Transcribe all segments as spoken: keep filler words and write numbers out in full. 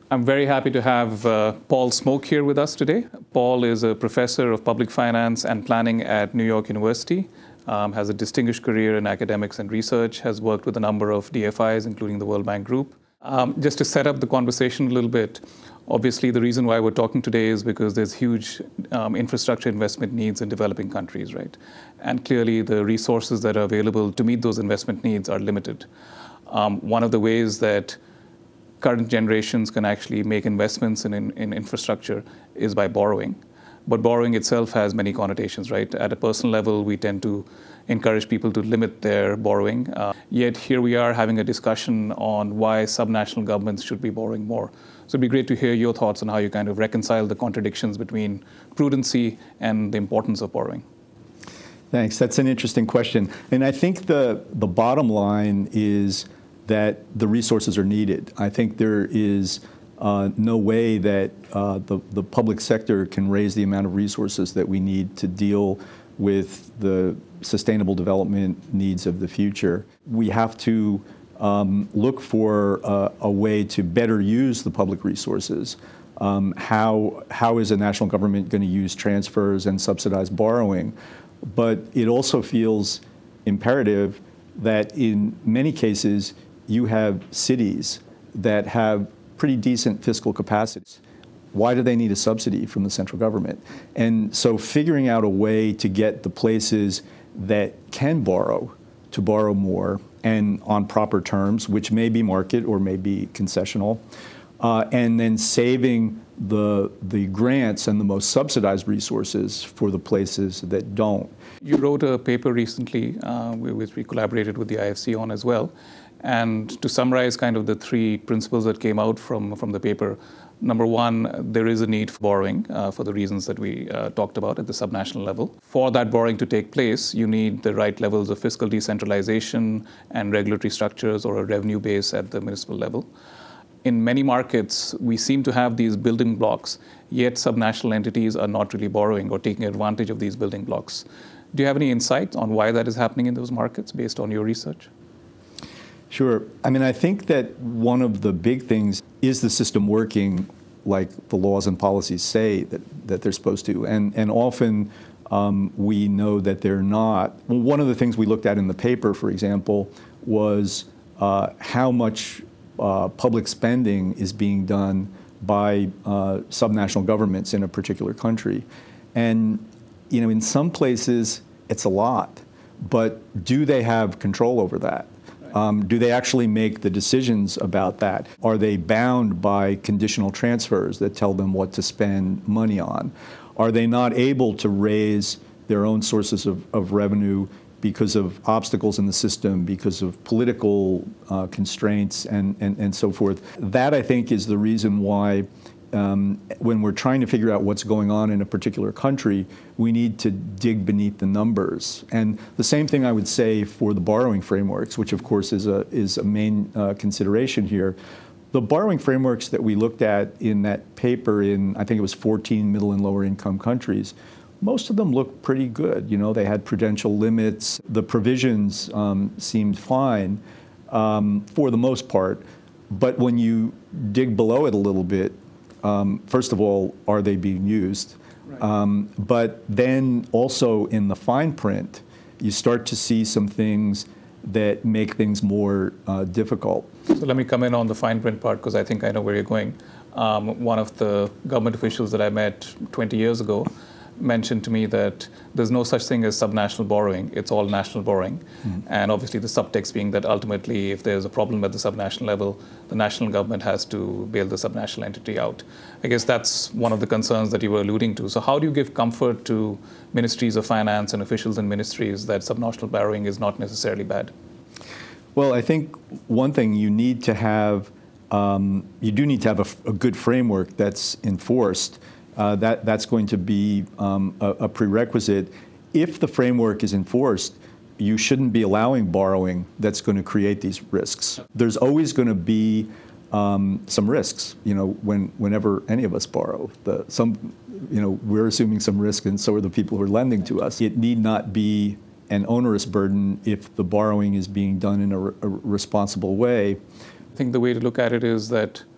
I'm very happy to have uh, Paul Smoke here with us today. Paul is a professor of public finance and planning at New York University, um, has a distinguished career in academics and research, has worked with a number of D F Is, including the World Bank Group. Um, just to set up the conversation a little bit, obviously the reason why we're talking today is because there's huge um, infrastructure investment needs in developing countries, right? And clearly the resources that are available to meet those investment needs are limited. Um, one of the ways that current generations can actually make investments in, in, in infrastructure is by borrowing. But borrowing itself has many connotations, right? At a personal level, we tend to encourage people to limit their borrowing. Uh, yet here we are having a discussion on why subnational governments should be borrowing more. So it'd be great to hear your thoughts on how you kind of reconcile the contradictions between prudency and the importance of borrowing. Thanks. That's an interesting question. And I think the, the bottom line is that the resources are needed. I think there is uh, no way that uh, the, the public sector can raise the amount of resources that we need to deal with the sustainable development needs of the future. We have to um, look for uh, a way to better use the public resources. Um, how, how is a national government going to use transfers and subsidized borrowing? But it also feels imperative that in many cases, you have cities that have pretty decent fiscal capacities. Why do they need a subsidy from the central government? And so figuring out a way to get the places that can borrow to borrow more and on proper terms, which may be market or may be concessional, uh, and then saving the, the grants and the most subsidized resources for the places that don't. You wrote a paper recently, uh, which we collaborated with the I F C on as well. And to summarize kind of the three principles that came out from, from the paper, number one, there is a need for borrowing uh, for the reasons that we uh, talked about at the subnational level. For that borrowing to take place, you need the right levels of fiscal decentralization and regulatory structures or a revenue base at the municipal level. In many markets, we seem to have these building blocks, yet subnational entities are not really borrowing or taking advantage of these building blocks. Do you have any insight on why that is happening in those markets based on your research? Sure. I mean, I think that one of the big things is the system working like the laws and policies say that, that they're supposed to. And, and often um, we know that they're not. One of the things we looked at in the paper, for example, was uh, how much uh, public spending is being done by uh, subnational governments in a particular country. And, you know, in some places, it's a lot. But do they have control over that? Um, do they actually make the decisions about that? Are they bound by conditional transfers that tell them what to spend money on? Are they not able to raise their own sources of, of revenue because of obstacles in the system, because of political uh, constraints and, and, and so forth? That, I think, is the reason why Um, when we're trying to figure out what's going on in a particular country, we need to dig beneath the numbers. And the same thing I would say for the borrowing frameworks, which of course is a, is a main uh, consideration here. The borrowing frameworks that we looked at in that paper in, I think it was fourteen middle and lower income countries, most of them looked pretty good. You know, they had prudential limits. The provisions um, seemed fine um, for the most part. But when you dig below it a little bit, Um, first of all, are they being used? Right. Um, but then also in the fine print, you start to see some things that make things more uh, difficult. So let me come in on the fine print part, because I think I know where you're going. Um, one of the government officials that I met twenty years ago mentioned to me that there's no such thing as subnational borrowing. It's all national borrowing. Mm-hmm. And obviously the subtext being that ultimately if there's a problem at the subnational level, the national government has to bail the subnational entity out. I guess that's one of the concerns that you were alluding to. So how do you give comfort to ministries of finance and officials in ministries that subnational borrowing is not necessarily bad? Well, I think one thing you need to have, um, you do need to have a, a good framework that's enforced. Uh, that, that's going to be um, a, a prerequisite. If the framework is enforced, you shouldn't be allowing borrowing that's going to create these risks. There's always going to be um, some risks, you know, when, whenever any of us borrow. The, some, you know, we're assuming some risk, and so are the people who are lending to us. It need not be an onerous burden if the borrowing is being done in a, a responsible way. I think the way to look at it is that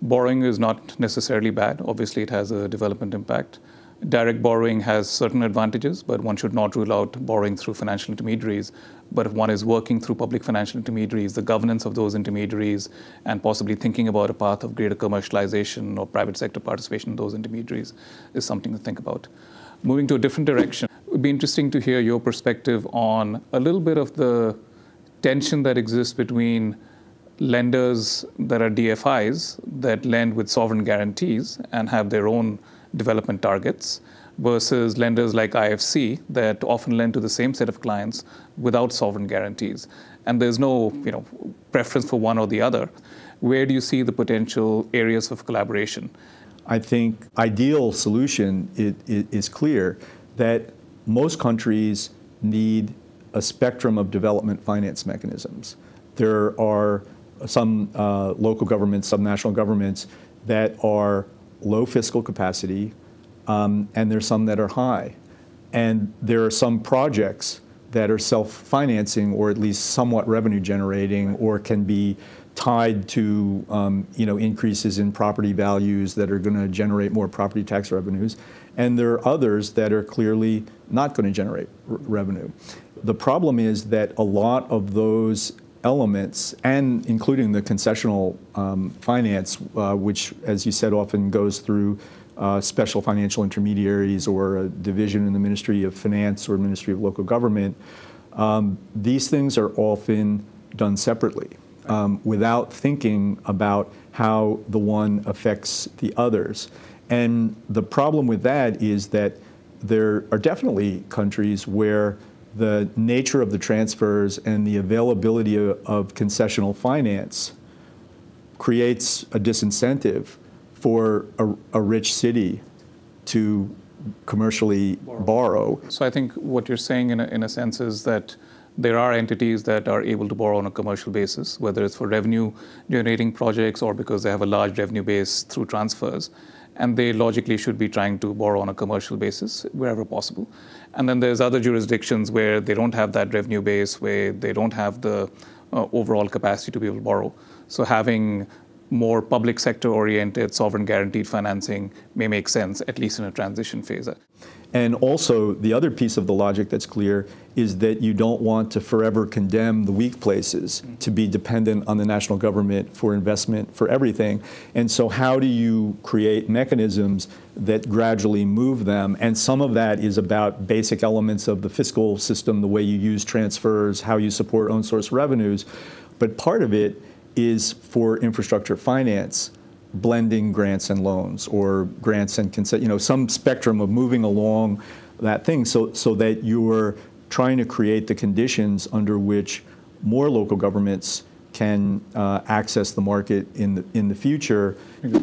Borrowing is not necessarily bad. Obviously, it has a development impact. Direct borrowing has certain advantages, but one should not rule out borrowing through financial intermediaries. But if one is working through public financial intermediaries, the governance of those intermediaries, and possibly thinking about a path of greater commercialization or private sector participation in those intermediaries is something to think about. Moving to a different direction, it would be interesting to hear your perspective on a little bit of the tension that exists between lenders that are D F Is that lend with sovereign guarantees and have their own development targets versus lenders like I F C that often lend to the same set of clients without sovereign guarantees. And there's no, you know, preference for one or the other. Where do you see the potential areas of collaboration? I think ideal solution it, it is clear that most countries need a spectrum of development finance mechanisms. There are some uh, local governments, subnational governments that are low fiscal capacity, um, and there's some that are high. And there are some projects that are self-financing or at least somewhat revenue generating or can be tied to um, you know, increases in property values that are going to generate more property tax revenues. And there are others that are clearly not going to generate r revenue. The problem is that a lot of those elements, and including the concessional um, finance, uh, which, as you said, often goes through uh, special financial intermediaries or a division in the Ministry of Finance or Ministry of Local Government, um, these things are often done separately um, without thinking about how the one affects the others. And the problem with that is that there are definitely countries where the nature of the transfers and the availability of, of concessional finance creates a disincentive for a, a rich city to commercially borrow. borrow. So I think what you're saying in a, in a sense is that there are entities that are able to borrow on a commercial basis, whether it's for revenue generating projects or because they have a large revenue base through transfers. And they logically should be trying to borrow on a commercial basis wherever possible. And then there's other jurisdictions where they don't have that revenue base, where they don't have the uh, overall capacity to be able to borrow. So having more public sector oriented sovereign guaranteed financing may make sense, at least in a transition phase. And also, the other piece of the logic that's clear is that you don't want to forever condemn the weak places mm-hmm. to be dependent on the national government for investment for everything. And so how do you create mechanisms that gradually move them? And some of that is about basic elements of the fiscal system, the way you use transfers, how you support own source revenues. But part of it is for infrastructure finance, blending grants and loans or grants and consent, you know, some spectrum of moving along that thing so, so that you're trying to create the conditions under which more local governments can uh, access the market in the, in the future.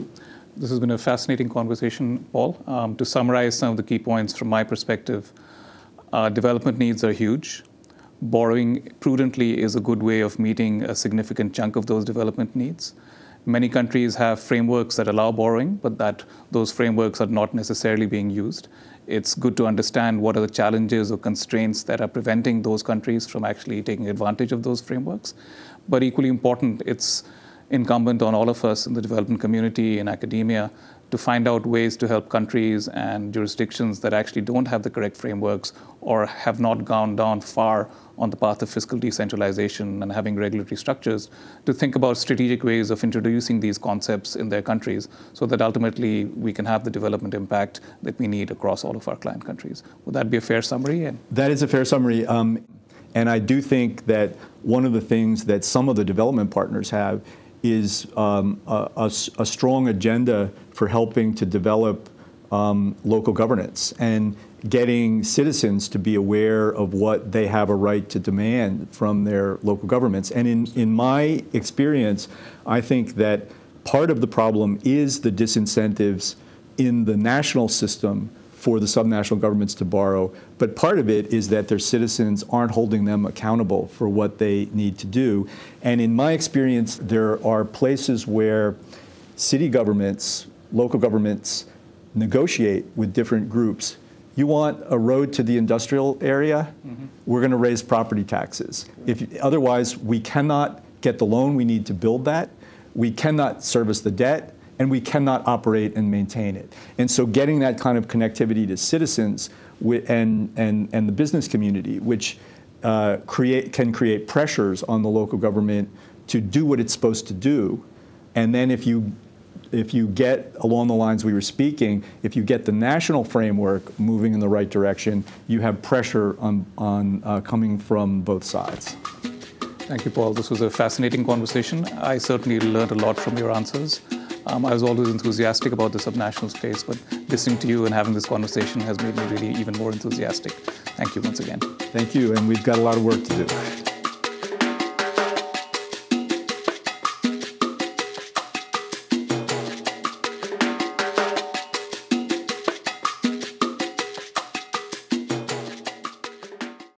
This has been a fascinating conversation, Paul. Um, to summarize some of the key points from my perspective, uh, development needs are huge. Borrowing prudently is a good way of meeting a significant chunk of those development needs. Many countries have frameworks that allow borrowing, but that those frameworks are not necessarily being used. It's good to understand what are the challenges or constraints that are preventing those countries from actually taking advantage of those frameworks. But equally important, it's incumbent on all of us in the development community and academia to find out ways to help countries and jurisdictions that actually don't have the correct frameworks or have not gone down far on the path of fiscal decentralization and having regulatory structures to think about strategic ways of introducing these concepts in their countries so that ultimately we can have the development impact that we need across all of our client countries. Would that be a fair summary? And that is a fair summary. Um, and I do think that one of the things that some of the development partners have is um, a, a, a strong agenda for helping to develop um, local governance and getting citizens to be aware of what they have a right to demand from their local governments. And in, in my experience, I think that part of the problem is the disincentives in the national system for the subnational governments to borrow, but part of it is that their citizens aren't holding them accountable for what they need to do. And in my experience, there are places where city governments, local governments negotiate with different groups. You want a road to the industrial area? Mm-hmm. We're going to raise property taxes. If, otherwise, we cannot get the loan we need to build that. We cannot service the debt. and we cannot operate and maintain it. And so getting that kind of connectivity to citizens and, and, and the business community, which uh, create, can create pressures on the local government to do what it's supposed to do. And then if you, if you get, along the lines we were speaking, if you get the national framework moving in the right direction, you have pressure on, on uh, coming from both sides. Thank you, Paul. This was a fascinating conversation. I certainly learned a lot from your answers. Um, I was always enthusiastic about the subnational space, but listening to you and having this conversation has made me really even more enthusiastic. Thank you once again. Thank you, and we've got a lot of work to do.